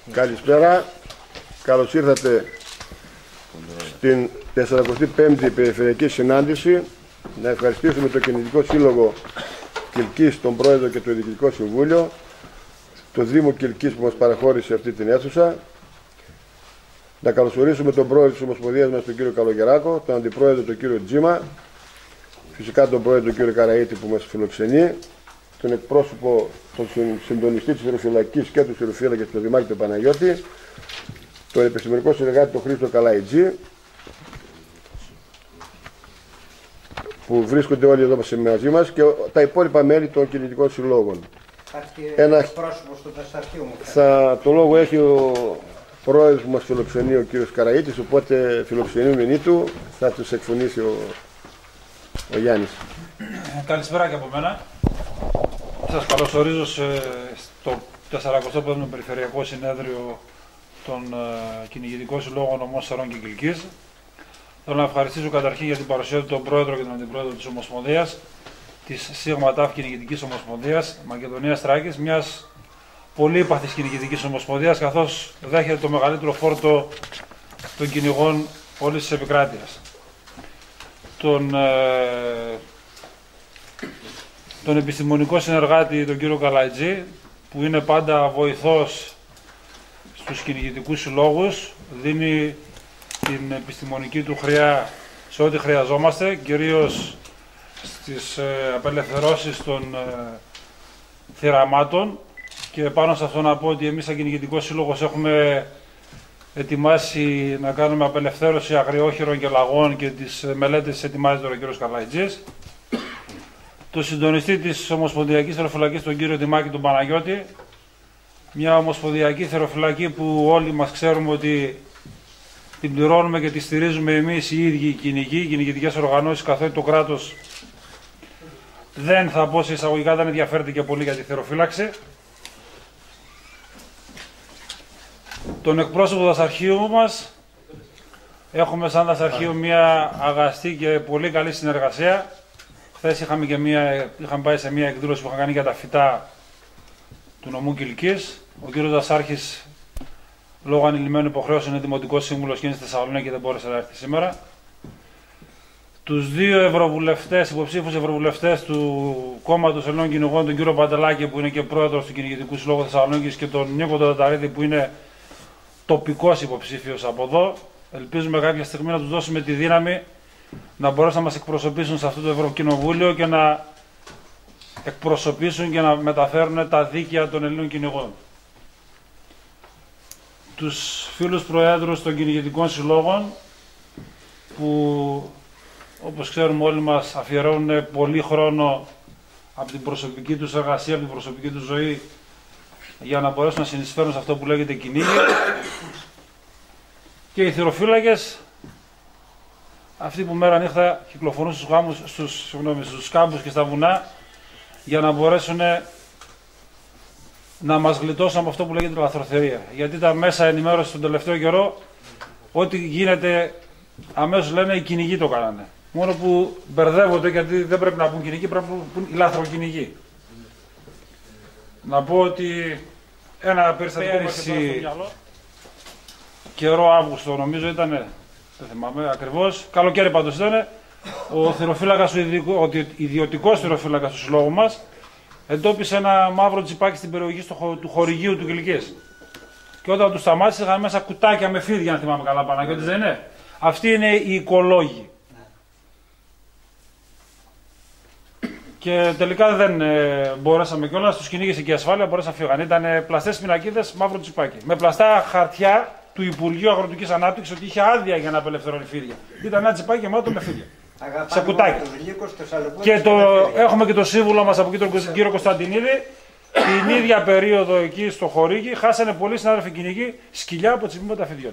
Καλησπέρα. Καλώς ήρθατε στην 45η Περιφερειακή Συνάντηση. Να ευχαριστήσουμε το Κινητικό Σύλλογο Κιλκής, τον Πρόεδρο και το Διοικητικό Συμβούλιο, το Δήμο Κιλκής που μας παραχώρησε αυτή την αίθουσα. Να καλωσορίσουμε τον Πρόεδρο της Ομοσπονδίας μας, τον κύριο Καλογεράκο, τον Αντιπρόεδρο, τον κύριο Τζίμα, φυσικά τον Πρόεδρο, τον κύριο Καραΐτη που μας φιλοξενεί, τον εκπρόσωπο, τον συντονιστή της Ιεροφυλακής και του Ιεροφύλακες, τον Δημάρχη τον Παναγιώτη, τον επιστημονικό συνεργάτη τον Χρήστο Καλαϊτζή, που βρίσκονται όλοι εδώ μαζί μας, και τα υπόλοιπα μέλη των κινητικών συλλόγων. Ένα πρόσωπο στο Τεσσαρχείο μου. Το λόγο έχει ο πρόεδρος που μας φιλοξενεί, ο κύριος Καραΐτης, οπότε φιλοξενούμενοι του θα τους εκφωνήσει ο Γιάννης. Καλησπέρα και από μένα. Σας καλωσορίζω στο 45ο Περιφερειακό Συνέδριο των Κυνηγητικών Συλλόγων Ομός Σερών και Κιλκής. Θέλω να ευχαριστήσω καταρχήν για την παρουσία του τον Πρόεδρο και τον Αντιπρόεδρο της Ομοσπονδίας, της Σίγμα ΤΑΦ Κυνηγητικής Ομοσπονδίας Μακεδονίας Θράκης, μιας πολύ ύπαθης κυνηγητικής ομοσπονδίας, καθώς δέχεται το μεγαλύτερο φόρτο των κυνηγών όλης της επικράτειας. Τον επιστημονικό συνεργάτη, τον κύριο Καλαϊτζή, που είναι πάντα βοηθός στους κυνηγητικούς συλλόγους, δίνει την επιστημονική του χρειά σε ό,τι χρειαζόμαστε, κυρίως στις απελευθερώσεις των θυραμάτων. Και πάνω σε αυτό να πω ότι εμείς σαν κυνηγητικός σύλλογος έχουμε ετοιμάσει να κάνουμε απελευθέρωση αγριόχειρων και λαγών, και τις μελέτες ετοιμάζει τώρα ο κύριος Καλαϊτζής. Το συντονιστή της Ομοσπονδιακής Θεροφυλακής, τον κύριο Δημάκη τον Παναγιώτη, μια ομοσπονδιακή θεροφυλακή που όλοι μας ξέρουμε ότι την πληρώνουμε και τη στηρίζουμε εμείς οι ίδιοι οι κυνηγοί, οι κυνηγητικές οργανώσεις, καθότι το κράτος δεν, θα πω σε εισαγωγικά, δεν ενδιαφέρεται και πολύ για τη θεροφύλαξη. Τον εκπρόσωπο του δασαρχείου μας, έχουμε σαν δασαρχείο μια αγαστή και πολύ καλή συνεργασία. Χθες είχαμε πάει σε μια εκδήλωση που είχαν κάνει για τα φυτά του νομού Κιλκής. Ο κύριος Δασάρχης, λόγω ανηλυμένων υποχρεώσεων, είναι δημοτικός σύμβουλος και είναι στη Θεσσαλονίκη και δεν μπόρεσε να έρθει σήμερα. Τους δύο υποψήφιους ευρωβουλευτές του κόμματος Ελλήνων Κυνηγών, τον κύριο Παντελάκη, που είναι και πρόεδρος του Κυνηγητικού Συλλόγου Θεσσαλονίκης, και τον Νίκο Ταταρίδη, που είναι τοπικός υποψήφιος από εδώ. Ελπίζουμε κάποια στιγμή να τους δώσουμε τη δύναμη να μπορέσουν να μας εκπροσωπήσουν σε αυτό το Ευρωκοινοβούλιο και να εκπροσωπήσουν και να μεταφέρουν τα δίκαια των Ελλήνων κυνηγών. Τους φίλους προέδρους των κυνηγητικών συλλόγων, που όπως ξέρουμε όλοι μας αφιερώνουν πολύ χρόνο από την προσωπική τους εργασία, από την προσωπική τους ζωή, για να μπορέσουν να συνεισφέρουν σε αυτό που λέγεται κυνήγι. Και οι θυροφύλακες, αυτοί που μέρα νύχτα κυκλοφορούν στους κάμπους και στα βουνά για να μπορέσουν να μας γλιτώσουν από αυτό που λέγεται λαθροθερία. Γιατί τα μέσα ενημέρωση τον τελευταίο καιρό, ό,τι γίνεται αμέσως λένε οι κυνηγοί το κάνανε. Μόνο που μπερδεύονται, γιατί δεν πρέπει να πούν κυνηγοί, πρέπει να πούν οι λαθροκυνηγοί. Να πω ότι ένα περιστατικό μας στο μυαλό, καιρό Αύγουστο νομίζω ήταν, δεν θυμάμαι ακριβώς, καλοκαίρι πάντως ήταν, ο θυροφύλακας, ο ιδιωτικός θυροφύλακας του συλλόγου μας, εντόπισε ένα μαύρο τσιπάκι στην περιοχή του χορηγείου του Κιλκής. Και όταν του σταμάτησε, είχαν μέσα κουτάκια με φίδια, αν θυμάμαι καλά, Παναγιώτης, δεν είναι? Αυτοί είναι οι οικολόγοι. Και τελικά δεν μπορέσαμε κιόλας, τους κυνήγησε και η ασφάλεια, μπορέσαν να φύγαν. Ήταν πλαστές πινακίδες, μαύρο τσιπάκι. Με πλαστά χαρτιά του Υπουργείου Αγροτικής Ανάπτυξης ότι είχε άδεια για να απελευθερώνει φίδια. Ήταν ένα τσιπάκι γεμάτο με φίδια. Σε κουτάκι. Και έχουμε και το σύμβουλο μας από εκεί, τον κύριο Κωνσταντινίδη. Την ίδια περίοδο εκεί στο χορήγι χάσανε πολλοί συνάδελφοι κυνηγοί σκυλιά από τσιπήματα φιδιών.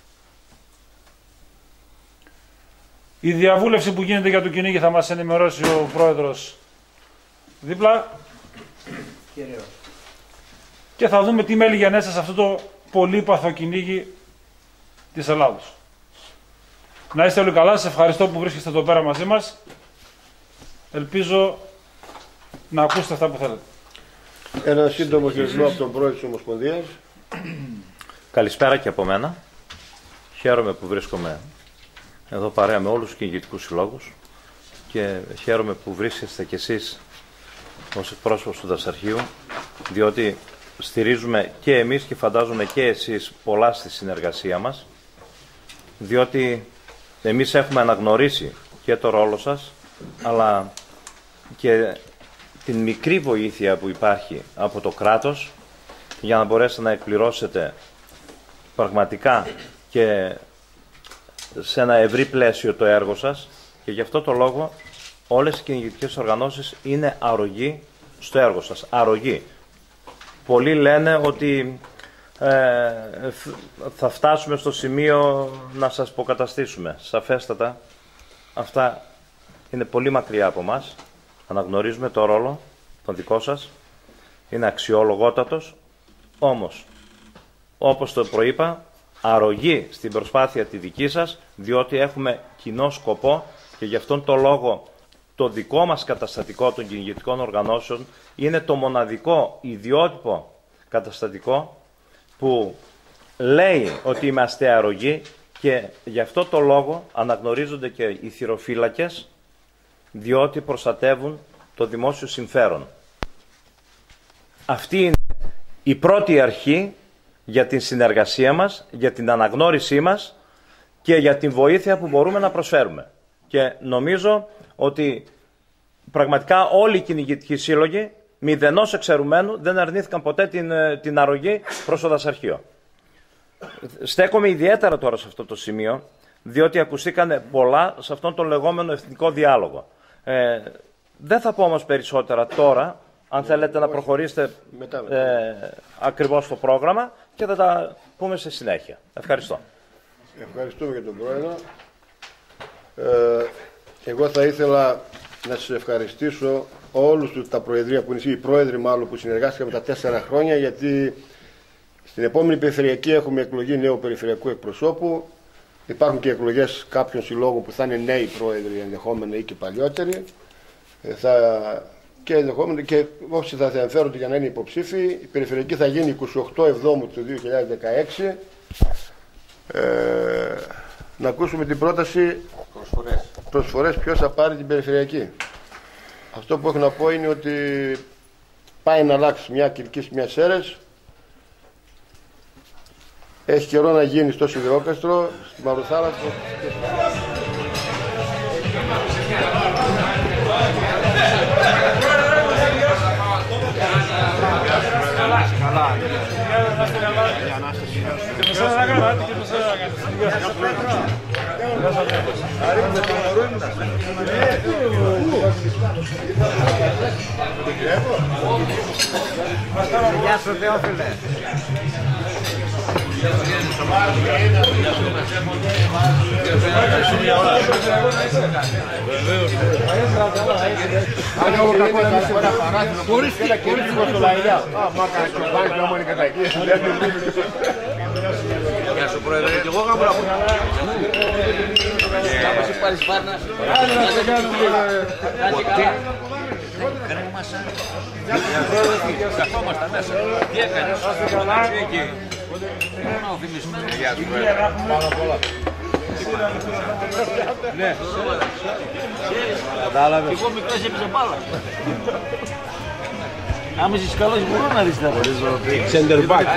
Η διαβούλευση που γίνεται για το κυνήγι θα μας ενημερώσει ο πρόεδρος δίπλα. Κυρίως. Και θα δούμε τι μέλη γενέστε σε αυτό το πολύπαθο κυνήγι της Ελλάδος. Να είστε όλοι καλά, σας ευχαριστώ που βρίσκεστε εδώ πέρα μαζί μας. Ελπίζω να ακούσετε αυτά που θέλετε. Ένα σύντομο χαιρετισμό από τον πρόεδρο της Ομοσπονδίας. Καλησπέρα και από μένα. Χαίρομαι που βρίσκομαι εδώ παρέα με όλους τους κυνηγητικούς συλλόγους και χαίρομαι που βρίσκεστε κι εσείς ως εκπρόσωπος του Δασαρχείου, διότι στηρίζουμε και εμείς και φαντάζομαι και εσείς πολλά στη συνεργασία μας, διότι εμείς έχουμε αναγνωρίσει και το ρόλο σας, αλλά και την μικρή βοήθεια που υπάρχει από το κράτος για να μπορέσετε να εκπληρώσετε πραγματικά και σε ένα ευρύ πλαίσιο το έργο σας, και γι' αυτό το λόγο όλες οι κυνηγητικές οργανώσεις είναι αρρωγοί στο έργο σας. Αρρωγοί. Πολλοί λένε ότι θα φτάσουμε στο σημείο να σας υποκαταστήσουμε. Σαφέστατα, αυτά είναι πολύ μακριά από μας. Αναγνωρίζουμε το ρόλο τον δικό σας. Είναι αξιολογότατος. Όμως, όπως το προείπα, αρρωγή στην προσπάθεια τη δική σας, διότι έχουμε κοινό σκοπό και γι' αυτόν τον λόγο το δικό μας καταστατικό των κυνηγητικών οργανώσεων είναι το μοναδικό ιδιότυπο καταστατικό που λέει ότι είμαστε αρρωγοί, και γι' αυτό το λόγο αναγνωρίζονται και οι θυροφύλακες, διότι προστατεύουν το δημόσιο συμφέρον. Αυτή είναι η πρώτη αρχή για την συνεργασία μας, για την αναγνώρισή μας και για την βοήθεια που μπορούμε να προσφέρουμε. Και νομίζω ότι πραγματικά όλοι οι κυνηγητικοί σύλλογοι, μηδενός εξαιρουμένου, δεν αρνήθηκαν ποτέ την αρρωγή προς το Δασαρχείο. Στέκομαι ιδιαίτερα τώρα σε αυτό το σημείο, διότι ακουστήκανε πολλά σε αυτόν τον λεγόμενο εθνικό διάλογο. Δεν θα πω όμως περισσότερα τώρα, αν θέλετε να προχωρήσετε ακριβώς στο πρόγραμμα, και θα τα πούμε στη συνέχεια. Ευχαριστώ. Ευχαριστούμε για τον Πρόεδρο. Εγώ θα ήθελα να σας ευχαριστήσω όλους τα προεδρία που είναι οι πρόεδροι μάλλον που συνεργάστηκαν με τα 4 χρόνια, γιατί στην επόμενη περιφερειακή έχουμε εκλογή νέου περιφερειακού εκπροσώπου. Υπάρχουν και εκλογές κάποιων συλλόγων που θα είναι νέοι πρόεδροι ενδεχόμενοι ή και παλιότεροι. Και ενδεχόμενοι και όσοι θα ενδιαφέρονται για να είναι υποψήφοι. Η περιφερειακή θα γίνει 28 Εβδόμου του 2016. Να ακούσουμε την πρόταση προσφορές ποιος θα πάρει την περιφερειακή. Αυτό που έχω να πω είναι ότι πάει να αλλάξει μια Κιλκής, μια Σέρες. Έχει καιρό να γίνει στο Σιδηρόκαστρο, στη Μαυροθάλασσα. Γεια σου Θεόφιλε. Γεια σου Πρόεδρε, και εγώ γάμπρα μου. Εσύ πάρεις πάρνα. Κρέμασα. Καθόμασταν μέσα. Τι έκανες? Εκεί. Μόνο ο φημισμένος. Γεια σου Πρόεδρε. Ναι. Κατάλαβες. Και εγώ μικρός έπαιζα μπάλα. Άμα είσαι καλός μπορώ να δεις τα Center back.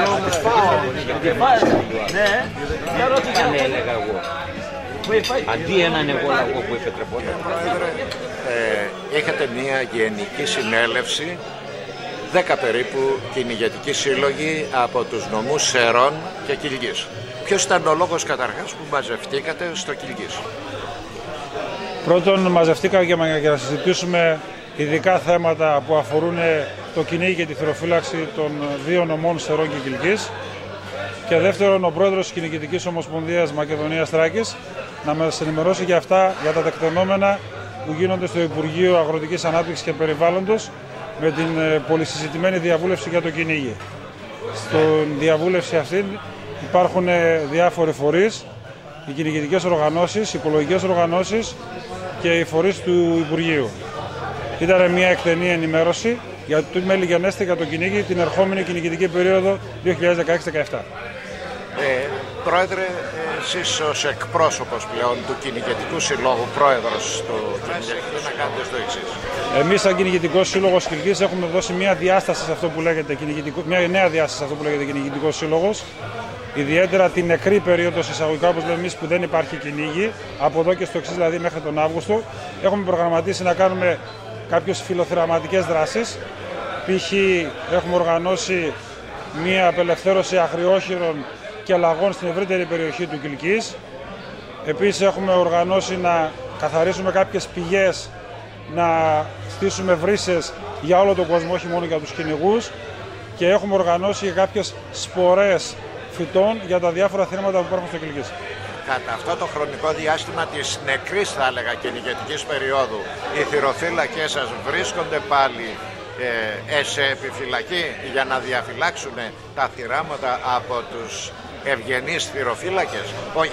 Ναι. Αν έλεγα εγώ. Αντί έναν εγώ λαγό που επιτρεπόταν. Έχετε μια γενική συνέλευση, 10 περίπου κυνηγετικοί σύλλογοι από τους νομούς Σερών και Κιλκής. Ποιος ήταν ο λόγος καταρχάς που μαζευτήκατε στο Κιλκής? Πρώτον, μαζευτήκαμε για να συζητήσουμε ειδικά θέματα που αφορούν το κυνήγι και τη θυροφύλαξη των 2 νομών Σερών και Κιλκής. Και δεύτερον, ο πρόεδρος της Κυνηγητικής Ομοσπονδίας Μακεδονίας Θράκης να μας ενημερώσει για αυτά, για τα τεκτενόμενα που γίνονται στο Υπουργείο Αγροτικής Ανάπτυξης και Περιβάλλοντος με την πολυσυζητημένη διαβούλευση για το κυνήγι. Στην διαβούλευση αυτή υπάρχουν διάφοροι φορείς, οι κυνηγητικές οργανώσεις, οι οικολογικές οργανώσεις και οι φορείς του Υπουργείου. Ήταν μια εκτενή ενημέρωση για το μέλη γενέστε για το κυνήγι την ερχόμενη κυνηγητική περίοδο 2016-2017. Πρόεδρε, εσείς ως εκπρόσωπος πλέον του Κυνηγετικού Συλλόγου, πρόεδρος του Κυνηγετικού, τι να κάνετε στο εξής. Εμείς σαν Κυνηγετικός Σύλλογος Κιλκής έχουμε δώσει μια διάσταση σε αυτό που λέγεται μια νέα διάσταση σε αυτό που λέγεται Κυνηγετικός Σύλλογος. Ιδιαίτερα την νεκρή περίοδο εισαγωγικά, όπως λέμε εμείς, που δεν υπάρχει κυνήγι, από εδώ και στο εξής, δηλαδή μέχρι τον Αύγουστο, έχουμε προγραμματίσει να κάνουμε κάποιες φιλοθεραματικές δράσεις. Π.χ. έχουμε οργανώσει μια απελευθέρωση αγριόχειρων και λαγών στην ευρύτερη περιοχή του Κιλκής. Επίσης έχουμε οργανώσει να καθαρίσουμε κάποιες πηγές, να στήσουμε βρύσες για όλο τον κόσμο, όχι μόνο για τους κυνηγούς, και έχουμε οργανώσει κάποιες σπορές φυτών για τα διάφορα θύματα που υπάρχουν στο Κιλκής. Κατά αυτό το χρονικό διάστημα της νεκρής, θα έλεγα, κυνηγετικής περίοδου, οι θυροφύλακες σας βρίσκονται πάλι σε επιφυλακή για να διαφυλάξουν τα θυράματα από τους ευγενείς θυροφύλακες, όχι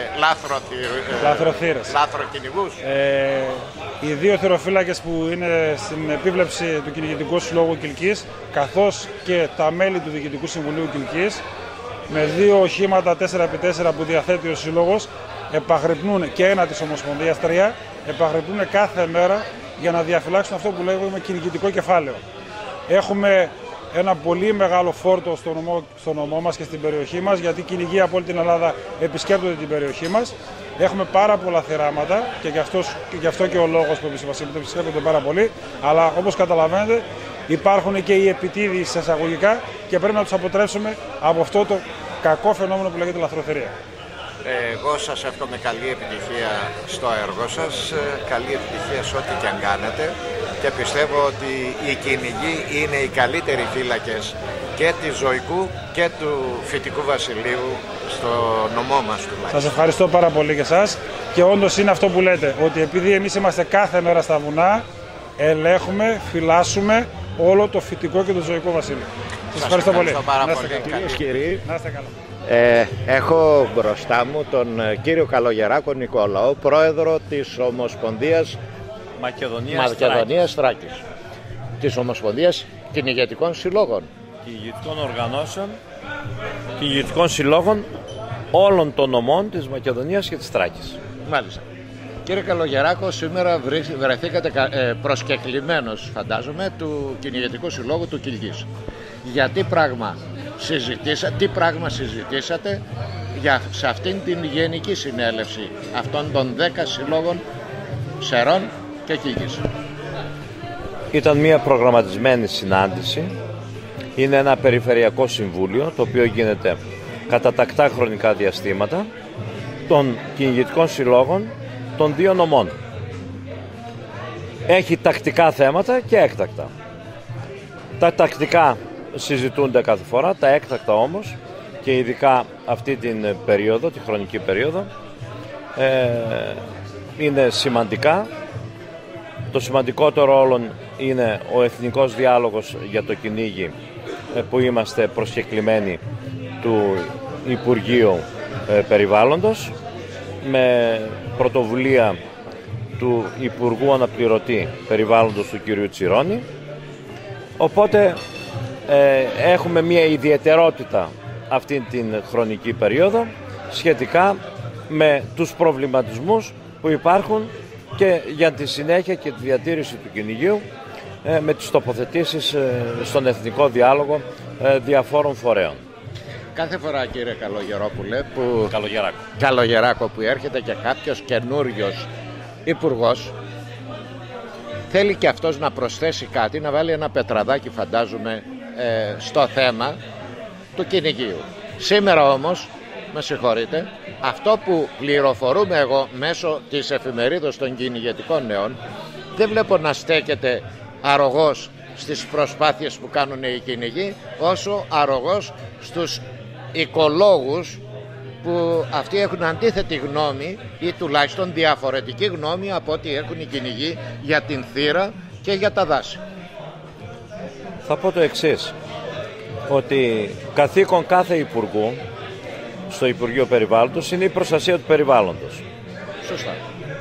λάθροκυνηγούς. Οι δύο θυροφύλακες που είναι στην επίβλεψη του Κυνηγετικού Συλλόγου Κιλκής, καθώς και τα μέλη του Διοικητικού Συμβουλίου Κιλκής, με δύο οχήματα 4x4 που διαθέτει ο Σύλλογος, επαγρυπνούν, και ένα της Ομοσπονδίας 3, επαγρυπνούν κάθε μέρα για να διαφυλάξουν αυτό που λέγουμε κυνηγητικό κεφάλαιο. Έχουμε ένα πολύ μεγάλο φόρτο στο νομό μας και στην περιοχή μας, γιατί οι κυνηγοί από όλη την Ελλάδα επισκέπτονται την περιοχή μας. Έχουμε πάρα πολλά θυράματα και γι' αυτό και ο λόγος που επισκέπτονται πάρα πολύ, αλλά όπως καταλαβαίνετε υπάρχουν και οι επιτίδιοι εισαγωγικά και πρέπει να τους αποτρέψουμε από αυτό το κακό φαινόμενο που λέγεται λαθροθερία. Εγώ σας εύχομαι καλή επιτυχία στο έργο σας, καλή επιτυχία σε ό,τι και αν κάνετε, και πιστεύω ότι οι κυνηγοί είναι οι καλύτεροι φύλακες και της Ζωικού και του Φυτικού Βασιλείου στο νομό μας τουλάχιστον. Σας ευχαριστώ πάρα πολύ και εσάς, και όντως είναι αυτό που λέτε, ότι επειδή εμείς είμαστε κάθε μέρα στα βουνά, ελέγχουμε, φυλάσσουμε όλο το Φυτικό και το Ζωικό Βασίλειο. Σας ευχαριστώ πολύ. Κυρίες και κύριοι, να είστε καλά. έχω μπροστά μου τον κύριο Καλογεράκο Νικόλαο, πρόεδρο της Ομοσπονδίας Μακεδονίας Θράκης, της Ομοσπονδίας Κυνηγετικών Συλλόγων, κυνηγετικών οργανώσεων, κυνηγετικών συλλόγων όλων των νομών της Μακεδονίας και της Θράκης. Μάλιστα. Κύριε Καλογεράκο, σήμερα βρεθήκατε προσκεκλημένος, φαντάζομαι, του Κυνηγετικού Συλλόγου του Κιλκής. Για τι πράγμα συζητήσατε σε αυτήν την γενική συνέλευση αυτών των 10 συλλόγων Σερών και Κιλκής? Ήταν μια προγραμματισμένη συνάντηση. Είναι ένα περιφερειακό συμβούλιο, το οποίο γίνεται κατά τακτά χρονικά διαστήματα, των κυνηγετικών συλλόγων των δύο νομών. Έχει τακτικά θέματα και έκτακτα. Τα τακτικά συζητούνται κάθε φορά, τα έκτακτα όμως, και ειδικά αυτή την περίοδο, τη χρονική περίοδο, είναι σημαντικά. Το σημαντικότερο όλων είναι ο εθνικός διάλογος για το κυνήγι, που είμαστε προσκεκλημένοι του Υπουργείου Περιβάλλοντος, με πρωτοβουλία του Υπουργού Αναπληρωτή Περιβάλλοντος του κ. Τσιρόνη. Οπότε έχουμε μια ιδιαιτερότητα αυτή την χρονική περίοδο σχετικά με τους προβληματισμούς που υπάρχουν και για τη συνέχεια και τη διατήρηση του κυνηγείου, με τις τοποθετήσεις στον εθνικό διάλογο διαφόρων φορέων. Κάθε φορά, κύριε Καλογεράκο, που έρχεται και κάποιος καινούριος υπουργός, θέλει και αυτός να προσθέσει κάτι, να βάλει ένα πετραδάκι, φαντάζομαι, στο θέμα του κυνηγείου. Σήμερα όμως, με συγχωρείτε, αυτό που πληροφορούμε εγώ μέσω της εφημερίδος των κυνηγετικών νέων, δεν βλέπω να στέκεται αρρωγός στις προσπάθειες που κάνουν οι κυνηγοί, όσο αρρωγός στους οικολόγους, που αυτοί έχουν αντίθετη γνώμη ή τουλάχιστον διαφορετική γνώμη από ό,τι έχουν οι κυνηγοί για την θύρα και για τα δάση. Θα πω το εξής, ότι καθήκον κάθε υπουργού στο Υπουργείο Περιβάλλοντος είναι η προστασία του περιβάλλοντος. Σωστά.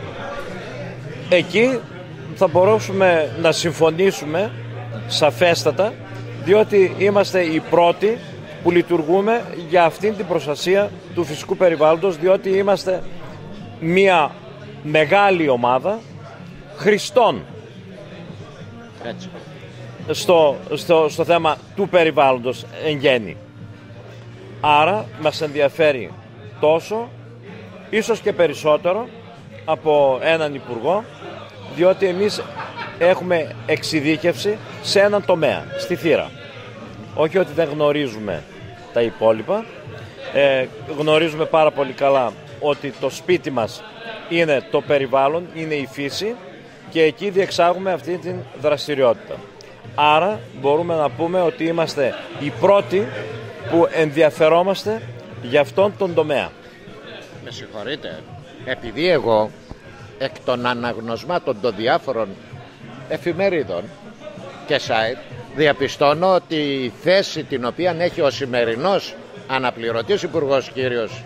Εκεί θα μπορούσαμε να συμφωνήσουμε σαφέστατα, διότι είμαστε οι πρώτοι που λειτουργούμε για αυτήν την προστασία του φυσικού περιβάλλοντος, διότι είμαστε μια μεγάλη ομάδα χρηστών στο θέμα του περιβάλλοντος εν γέννη. Άρα μας ενδιαφέρει τόσο, ίσως και περισσότερο από έναν υπουργό, διότι εμείς έχουμε εξειδίκευση σε έναν τομέα, στη θύρα. Όχι ότι δεν γνωρίζουμε τα υπόλοιπα, γνωρίζουμε πάρα πολύ καλά ότι το σπίτι μας είναι το περιβάλλον, είναι η φύση και εκεί διεξάγουμε αυτή την δραστηριότητα. Άρα μπορούμε να πούμε ότι είμαστε οι πρώτοι που ενδιαφερόμαστε για αυτόν τον τομέα. Με συγχωρείτε, επειδή εγώ εκ των αναγνωσμάτων των διάφορων εφημερίδων και site διαπιστώνω ότι η θέση την οποία έχει ο σημερινός αναπληρωτής υπουργός κύριος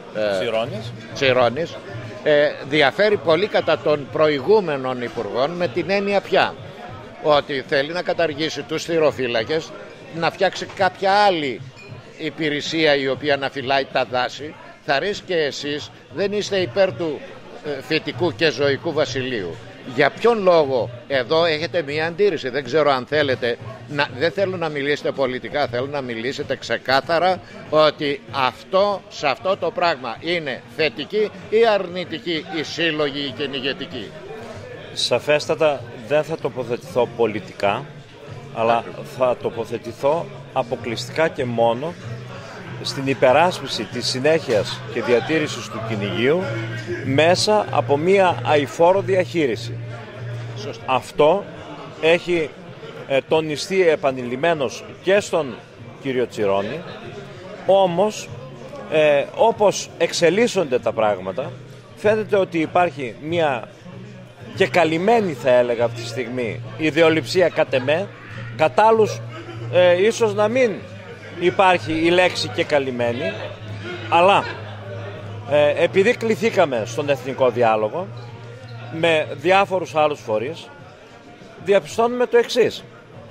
Τσιρώνης διαφέρει πολύ κατά των προηγούμενων υπουργών, με την έννοια πια ότι θέλει να καταργήσει τους θυροφύλακες, να φτιάξει κάποια άλλη υπηρεσία η οποία να φυλάει τα δάση. Θα ρίξει και εσείς δεν είστε υπέρ του φυτικού και ζωικού βασιλείου. Για ποιον λόγο εδώ έχετε μία αντίρρηση? Δεν ξέρω αν θέλετε, δεν θέλω να μιλήσετε πολιτικά, θέλω να μιλήσετε ξεκάθαρα ότι σε αυτό το πράγμα είναι θετική ή αρνητική η σύλλογη η κυνηγετική. Σαφέστατα δεν θα τοποθετηθώ πολιτικά, αλλά θα τοποθετηθώ αποκλειστικά και μόνο στην υπεράσπιση της συνέχειας και διατήρησης του κυνηγείου μέσα από μία αειφόρο διαχείριση. Σωστά. Αυτό έχει τονιστεί επανειλημμένος και στον κύριο Τσιρώνη, όμως όπως εξελίσσονται τα πράγματα φαίνεται ότι υπάρχει μία και καλυμμένη, θα έλεγα αυτή τη στιγμή, ιδεολειψία κατ' εμέ, κατ' άλλους ίσως να μην υπάρχει η λέξη και καλυμμένη, αλλά επειδή κληθήκαμε στον εθνικό διάλογο με διάφορους άλλους φορείς, διαπιστώνουμε το εξής,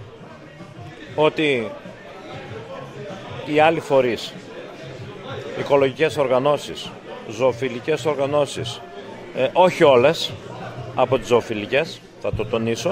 ότι οι άλλοι φορείς, οικολογικές οργανώσεις, ζωοφιλικές οργανώσεις, όχι όλες από τις ζωοφιλικές, θα το τονίσω,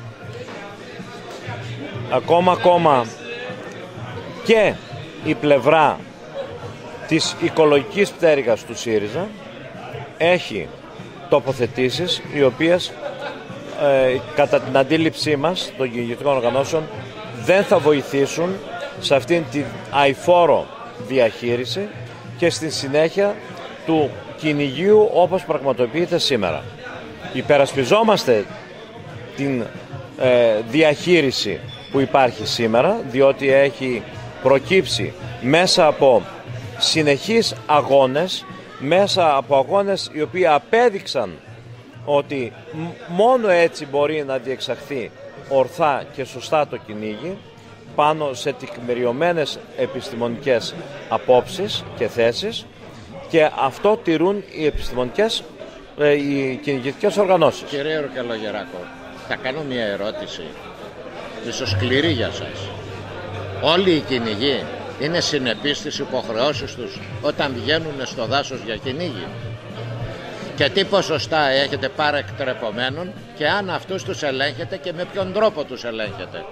ακόμα και η πλευρά της οικολογικής πτέρυγας του ΣΥΡΙΖΑ έχει τοποθετήσεις οι οποίες κατά την αντίληψή μας των κυνηγητικών οργανώσεων δεν θα βοηθήσουν σε αυτήν την αειφόρο διαχείριση και στη συνέχεια του κυνηγείου όπως πραγματοποιείται σήμερα. Υπερασπιζόμαστε την διαχείριση που υπάρχει σήμερα, διότι έχει προκύψει μέσα από συνεχείς αγώνες, μέσα από αγώνες οι οποίοι απέδειξαν ότι μόνο έτσι μπορεί να διεξαχθεί ορθά και σωστά το κυνήγι, πάνω σε τεκμηριωμένες επιστημονικές απόψεις και θέσεις, και αυτό τηρούν οι επιστημονικές, οι κυνηγητικές οργανώσεις. Κύριε Ροκαλογεράκο, θα κάνω μια ερώτηση, ίσως σκληρή για σας. Όλοι οι κυνηγοί είναι συνεπείς στις υποχρεώσεις τους όταν βγαίνουν στο δάσος για κυνήγι? Και τι ποσοστά έχετε παρεκτρεπωμένων και αν αυτούς τους ελέγχετε και με ποιον τρόπο τους ελέγχετε?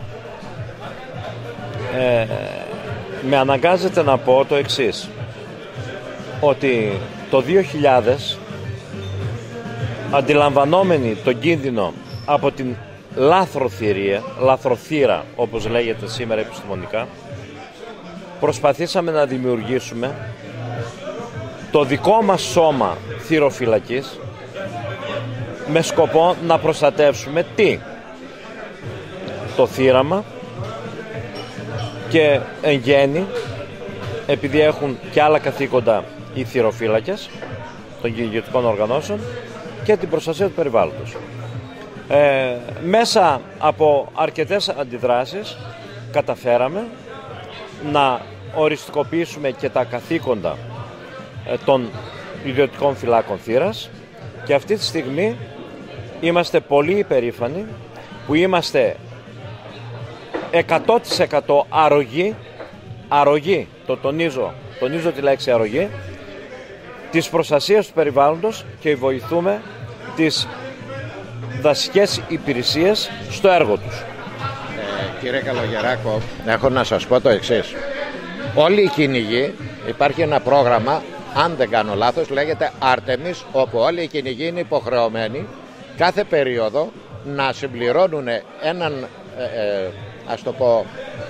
Με αναγκάζεται να πω το εξής, ότι το 2000, αντιλαμβανόμενοι τον κίνδυνο από την λαθροθύρα όπως λέγεται σήμερα επιστημονικά, προσπαθήσαμε να δημιουργήσουμε το δικό μας σώμα θυροφυλακής με σκοπό να προστατεύσουμε το θύραμα και εν γέννη, επειδή έχουν και άλλα καθήκοντα οι θυροφύλακες των κυνηγητικών οργανώσεων, και την προστασία του περιβάλλοντος. Μέσα από αρκετές αντιδράσεις καταφέραμε να οριστικοποιήσουμε και τα καθήκοντα των ιδιωτικών φυλάκων θύρας, και αυτή τη στιγμή είμαστε πολύ υπερήφανοι που είμαστε 100% αρρωγοί αρρωγή, τονίζω τη λέξη αρρωγή, της προστασίας του περιβάλλοντος και βοηθούμε τις δασικές υπηρεσίες στο έργο τους. Κύριε Καλογεράκο, έχω να σας πω το εξής. Όλοι οι κυνηγοί, υπάρχει ένα πρόγραμμα, αν δεν κάνω λάθος, λέγεται Artemis, όπου όλοι οι κυνηγοί είναι υποχρεωμένοι κάθε περίοδο να συμπληρώνουν έναν, ας το πω,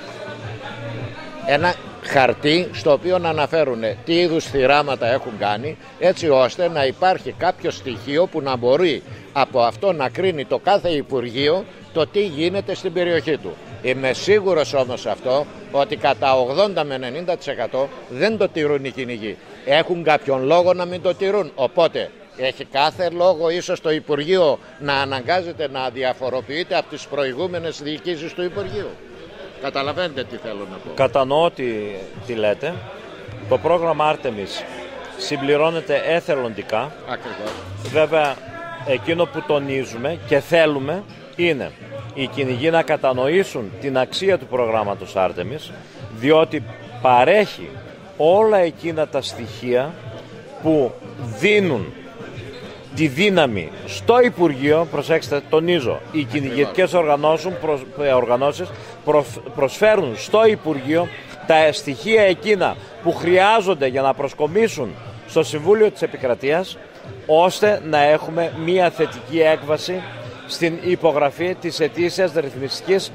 ένα χαρτί στο οποίο να αναφέρουν τι είδους θυράματα έχουν κάνει, έτσι ώστε να υπάρχει κάποιο στοιχείο που να μπορεί από αυτό να κρίνει το κάθε Υπουργείο το τι γίνεται στην περιοχή του. Είμαι σίγουρος όμως αυτό ότι κατά 80 με 90% δεν το τηρούν οι κυνηγοί. Έχουν κάποιον λόγο να μην το τηρούν, οπότε έχει κάθε λόγο ίσως το Υπουργείο να αναγκάζεται να διαφοροποιείται από τις προηγούμενες διοικήσεις του Υπουργείου. Καταλαβαίνετε τι θέλω να πω. Κατανοώ τι λέτε. Το πρόγραμμα Artemis συμπληρώνεται εθελοντικά. Ακριβώς. Βέβαια, εκείνο που τονίζουμε και θέλουμε είναι οι κυνηγοί να κατανοήσουν την αξία του προγράμματος Artemis, διότι παρέχει όλα εκείνα τα στοιχεία που δίνουν τη δύναμη στο Υπουργείο. Προσέξτε, τονίζω, οι κυνηγετικές οργανώσεις προσφέρουν στο Υπουργείο τα στοιχεία εκείνα που χρειάζονται για να προσκομίσουν στο Συμβούλιο της Επικρατείας, ώστε να έχουμε μία θετική έκβαση στην υπογραφή της ετήσιας ρυθμιστικής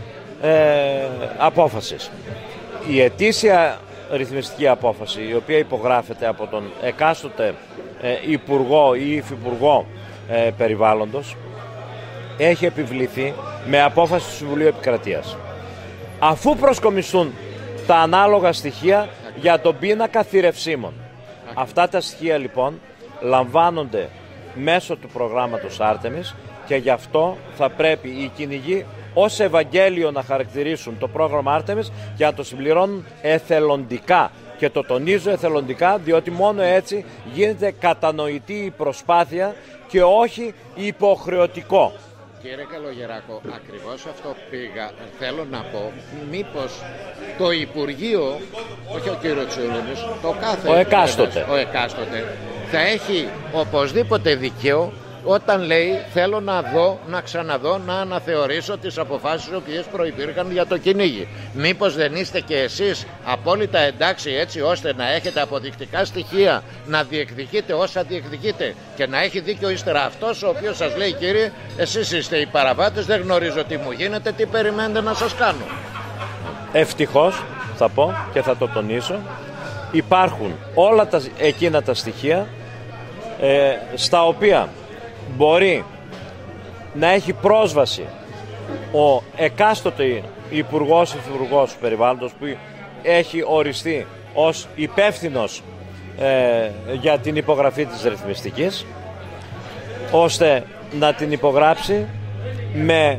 απόφασης. Η ετήσια ρυθμιστική απόφαση, η οποία υπογράφεται από τον εκάστοτε υπουργό ή υφυπουργό περιβάλλοντος, έχει επιβληθεί με απόφαση του Συμβουλίου Επικρατείας. Αφού προσκομιστούν τα ανάλογα στοιχεία για τον πίνακα θηρευσίμων. Αυτά τα στοιχεία λοιπόν λαμβάνονται μέσω του προγράμματος Artemis και γι' αυτό θα πρέπει οι κυνηγοί ως Ευαγγέλιο να χαρακτηρίσουν το πρόγραμμα Artemis και να το συμπληρώνουν εθελοντικά. Και το τονίζω εθελοντικά, διότι μόνο έτσι γίνεται κατανοητή η προσπάθεια και όχι υποχρεωτικό. Κύριε Καλογεράκο, ακριβώς αυτό πήγα. Θέλω να πω, μήπως το Υπουργείο, όχι ο κύριος Τσιρούλης, το κάθε ο εκάστοτε θα έχει οπωσδήποτε δικαίω όταν λέει θέλω να δω, να ξαναδώ, να αναθεωρήσω τις αποφάσεις οι οποίες προϋπήρχαν για το κυνήγι. Μήπως δεν είστε και εσείς απόλυτα εντάξει έτσι ώστε να έχετε αποδεικτικά στοιχεία, να διεκδικείτε όσα διεκδικείτε και να έχει δίκιο ύστερα αυτός ο οποίος σας λέει κύριε εσείς είστε οι παραβάτες, δεν γνωρίζω τι μου γίνεται, τι περιμένετε να σας κάνω. Ευτυχώς θα πω και θα το τονίσω, υπάρχουν όλα εκείνα τα στοιχεία στα οποία μπορεί να έχει πρόσβαση ο εκάστοτε υπουργός περιβάλλοντος που έχει οριστεί ως υπεύθυνος για την υπογραφή της ρυθμιστικής, ώστε να την υπογράψει με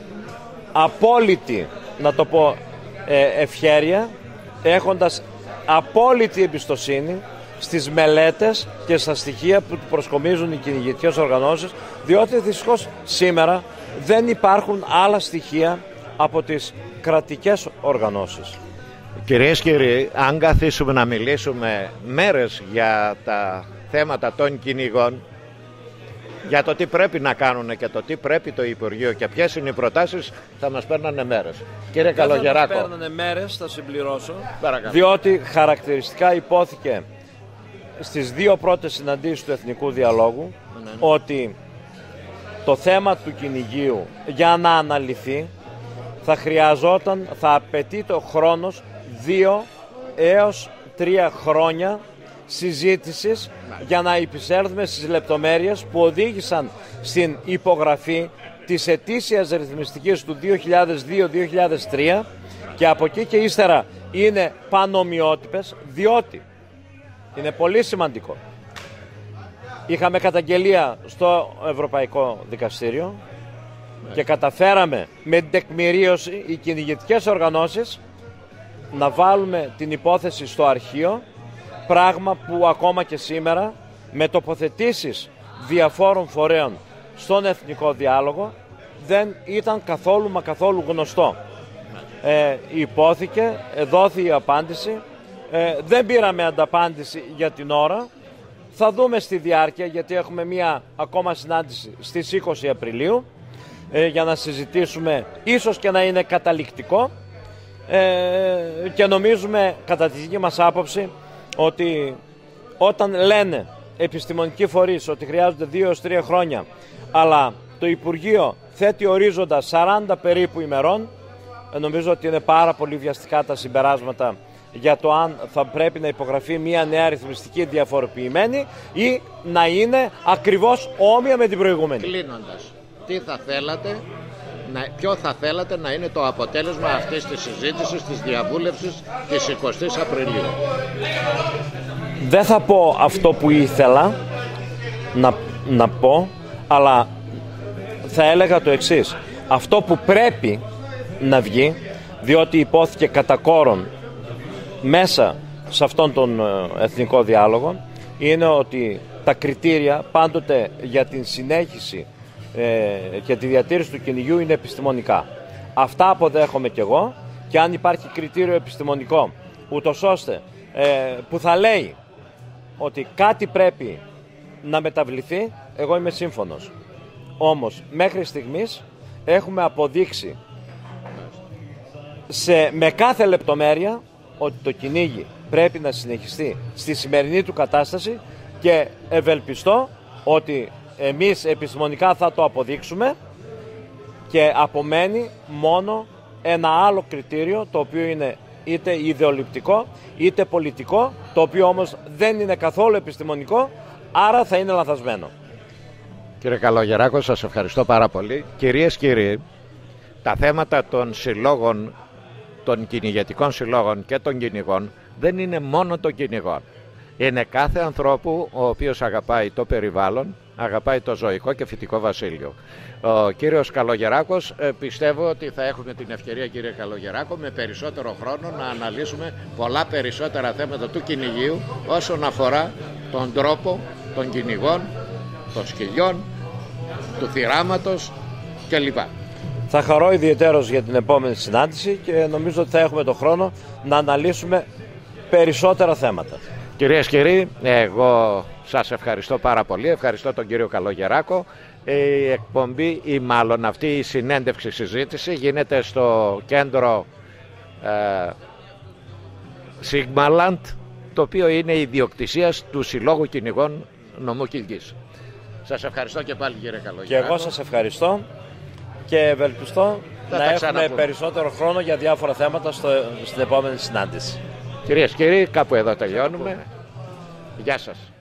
απόλυτη, να το πω, ευχέρεια, έχοντας απόλυτη εμπιστοσύνη στις μελέτες και στα στοιχεία που προσκομίζουν οι κυνηγετικές οργανώσεις, διότι δυστυχώς σήμερα δεν υπάρχουν άλλα στοιχεία από τις κρατικές οργανώσεις. Κυρίες και κύριοι, αν καθίσουμε να μιλήσουμε μέρες για τα θέματα των κυνηγών, για το τι πρέπει να κάνουν και το τι πρέπει το Υπουργείο και ποιες είναι οι προτάσεις, θα μας παίρνανε μέρες. Κύριε Καλογεράκο. Θα μας παίρνανε μέρες, θα συμπληρώσω, παρακαλώ. Διότι χαρακτηριστικά υπόθηκε στις δύο πρώτες συναντήσεις του Εθνικού Διαλόγου ότι το θέμα του κυνηγείου για να αναλυθεί θα απαιτεί το χρόνος 2 έως 3 χρόνια συζήτησης για να επισέλθουμε στις λεπτομέρειες που οδήγησαν στην υπογραφή της ετήσιας ρυθμιστικής του 2002-2003 και από εκεί και ύστερα είναι πανομοιότυπες, διότι είναι πολύ σημαντικό. Είχαμε καταγγελία στο Ευρωπαϊκό Δικαστήριο και καταφέραμε με την τεκμηρίωση οι κυνηγετικές οργανώσεις να βάλουμε την υπόθεση στο αρχείο, πράγμα που ακόμα και σήμερα με τοποθετήσεις διαφόρων φορέων στον Εθνικό Διάλογο δεν ήταν καθόλου γνωστό. υπόθηκε, δόθη η απάντηση. Δεν πήραμε ανταπάντηση για την ώρα. Θα δούμε στη διάρκεια, γιατί έχουμε μία ακόμα συνάντηση στις 20 Απριλίου για να συζητήσουμε, ίσως και να είναι καταληκτικό, και νομίζουμε κατά τη δική μας άποψη ότι όταν λένε επιστημονικοί φορείς ότι χρειάζονται 2-3 χρόνια, αλλά το Υπουργείο θέτει ορίζοντα 40 περίπου ημερών, νομίζω ότι είναι πάρα πολύ βιαστικά τα συμπεράσματα για το αν θα πρέπει να υπογραφεί μια νέα ρυθμιστική διαφοροποιημένη ή να είναι ακριβώς όμοια με την προηγούμενη. Κλείνοντας, ποιο θα θέλατε να είναι το αποτέλεσμα αυτής της συζήτησης, της διαβούλευσης της 20ης Απριλίου? Δεν θα πω αυτό που ήθελα να πω, αλλά θα έλεγα το εξής. Αυτό που πρέπει να βγει, διότι υπόθηκε κατά κόρον μέσα σε αυτόν τον εθνικό διάλογο, είναι ότι τα κριτήρια πάντοτε για την συνέχιση και τη διατήρηση του κυνηγιού είναι επιστημονικά. Αυτά αποδέχομαι κι εγώ, και αν υπάρχει κριτήριο επιστημονικό ούτως ώστε που θα λέει ότι κάτι πρέπει να μεταβληθεί, εγώ είμαι σύμφωνος. Όμως μέχρι στιγμής έχουμε αποδείξει με κάθε λεπτομέρεια ότι το κυνήγι πρέπει να συνεχιστεί στη σημερινή του κατάσταση, και ευελπιστώ ότι εμείς επιστημονικά θα το αποδείξουμε, και απομένει μόνο ένα άλλο κριτήριο, το οποίο είναι είτε ιδεολειπτικό είτε πολιτικό, το οποίο όμως δεν είναι καθόλου επιστημονικό, άρα θα είναι λανθασμένο. Κύριε Καλογεράκο, σας ευχαριστώ πάρα πολύ. Κυρίες και κύριοι, τα θέματα των συλλόγων, των κυνηγετικών συλλόγων και των κυνηγών δεν είναι μόνο των κυνηγών. Είναι κάθε ανθρώπου ο οποίος αγαπάει το περιβάλλον, αγαπάει το ζωικό και φυτικό βασίλειο. Ο κύριος Καλογεράκος, πιστεύω ότι θα έχουμε την ευκαιρία, κύριε Καλογεράκο, με περισσότερο χρόνο να αναλύσουμε πολλά περισσότερα θέματα του κυνηγείου όσον αφορά τον τρόπο των κυνηγών, των σκυλιών, του θυράματος κλπ. Θα χαρώ ιδιαιτέρως για την επόμενη συνάντηση και νομίζω ότι θα έχουμε τον χρόνο να αναλύσουμε περισσότερα θέματα. Κυρίες και κύριοι, εγώ σας ευχαριστώ πάρα πολύ. Ευχαριστώ τον κύριο Καλογεράκο. Η εκπομπή, ή μάλλον αυτή η συνέντευξη συζήτηση, γίνεται στο κέντρο Sigmaland, το οποίο είναι ιδιοκτησίας του Συλλόγου Κυνηγών Νομού Κιλκής. Σας ευχαριστώ και πάλι, κύριε Καλογεράκο. Και εγώ σας ευχαριστώ και ευελπιστώ να έχουμε περισσότερο χρόνο για διάφορα θέματα στην επόμενη συνάντηση. Κυρίες και κύριοι, κάπου εδώ τελειώνουμε. Γεια σας.